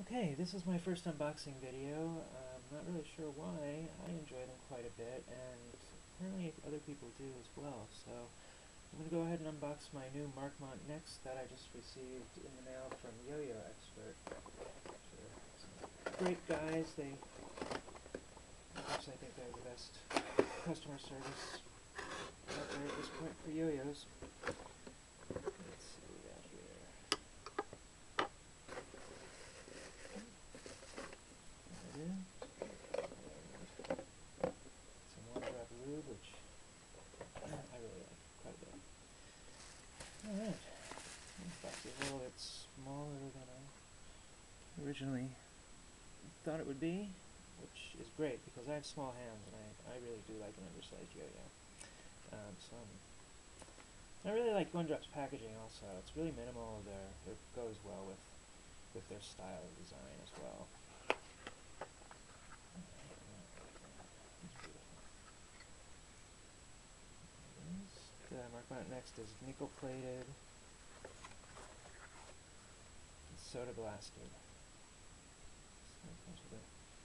Okay, this is my first unboxing video. I'm not really sure why. I enjoy them quite a bit, and apparently other people do as well. So I'm going to go ahead and unbox my new Markmont.Next that I just received in the mail from Yo-Yo Expert. Great guys. I think they're the best customer service out there at this point for yo-yos. Let's see what we got here. There it is. Some one-drop lube, which I really like quite a bit. Alright, this box is a little bit smaller than I originally thought it would be, which is great because I have small hands and I really do like an undersized yo-yo. I really like One Drop's packaging also. It's really minimal. It goes well with their style of design as well. The Markmont.Next is nickel plated, soda blasted. So it comes with a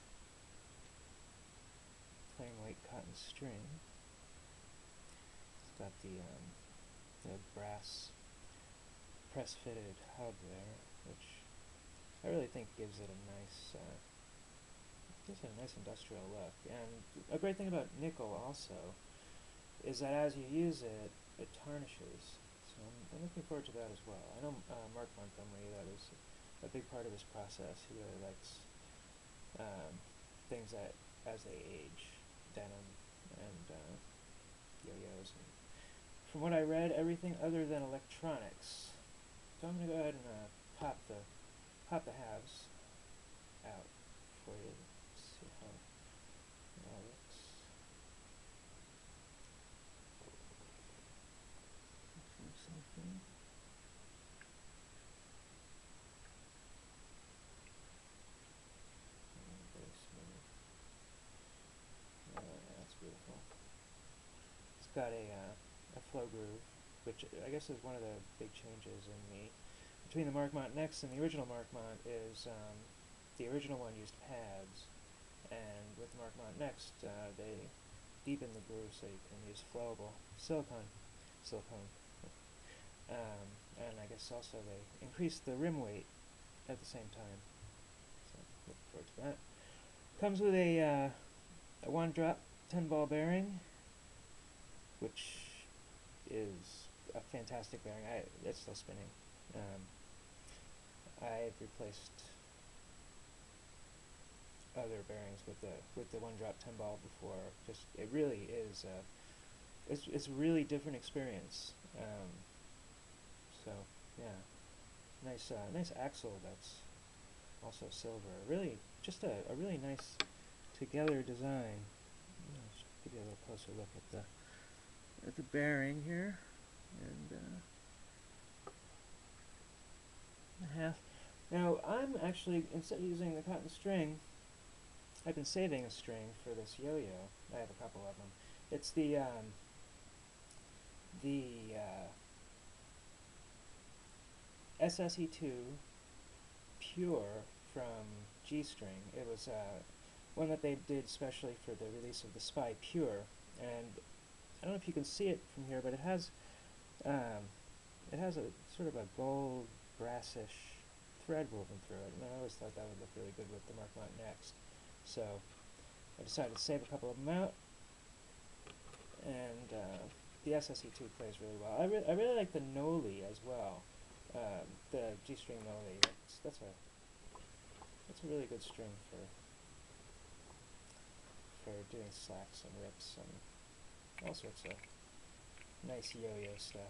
plain white cotton string. It's got the brass press-fitted hub there, which I really think gives it a nice industrial look. And a great thing about nickel also is that as you use it, it tarnishes. So I'm looking forward to that as well. I know Mark Montgomery, that was a big part of his process. He really likes things that, as they age, denim and yo-yos. And from what I read, everything other than electronics. So I'm going to go ahead and pop the halves out for you. See how it all looks. Looks like that. Very smooth. Yeah, that's beautiful. It's got a flow groove, which I guess is one of the big changes between the Markmont.Next and the original Markmont is the original one used pads, and with the Markmont.Next they deepen the groove so you can use flowable silicone. And I guess also they increase the rim weight at the same time. So looking forward to that. Comes with a one-drop 10-ball bearing, which is a fantastic bearing. It's still spinning. I've replaced other bearings with the one-drop 10-ball before. It really is it's a really different experience. So yeah, nice axle that's also silver. Really, just a really nice together design. Let's give you a little closer look at the bearing here, and the half. Now I'm actually, instead of using the cotton string, I've been saving a string for this yo-yo. I have a couple of them. It's the SSE2 Pure from G-String. It was one that they did especially for the release of the Spy Pure, and I don't know if you can see it from here, but it has a sort of a gold brassish thread woven through it, and I always thought that would look really good with the Markmont.Next. So I decided to save a couple of them out, and the SSE2 plays really well. I really like the Noli as well, the G-string Noli. That's a really good string for doing slacks and rips and all sorts of nice yo-yo stuff.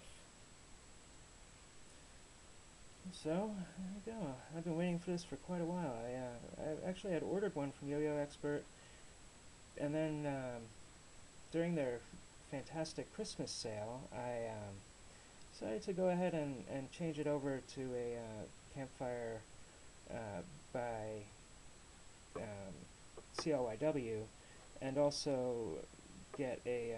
So there we go. I've been waiting for this for quite a while. I actually had ordered one from Yo-Yo Expert, and then during their fantastic Christmas sale, I decided to go ahead and change it over to a Campfire by CLYW, and also get an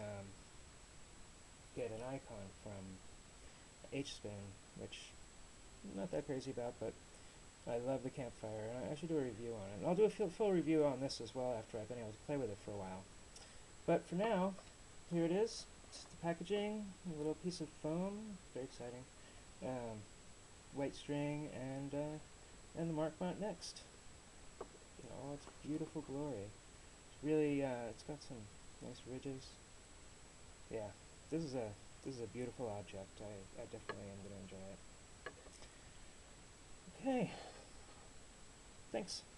icon from H-Spin, which I'm not that crazy about, but I love the campfire, and I should do a review on it. And I'll do a full review on this as well after I've been able to play with it for a while. But for now, here it is. It's the packaging, a little piece of foam, very exciting. White string, and the Markmont.Next in all its beautiful glory. It's really, it's got some nice ridges. Yeah, this is a beautiful object. I definitely am going to enjoy it. Okay, thanks.